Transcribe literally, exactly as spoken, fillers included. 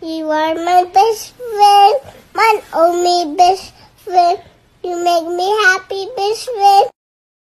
You are my best friend, my only best friend. You make me happy, best friend.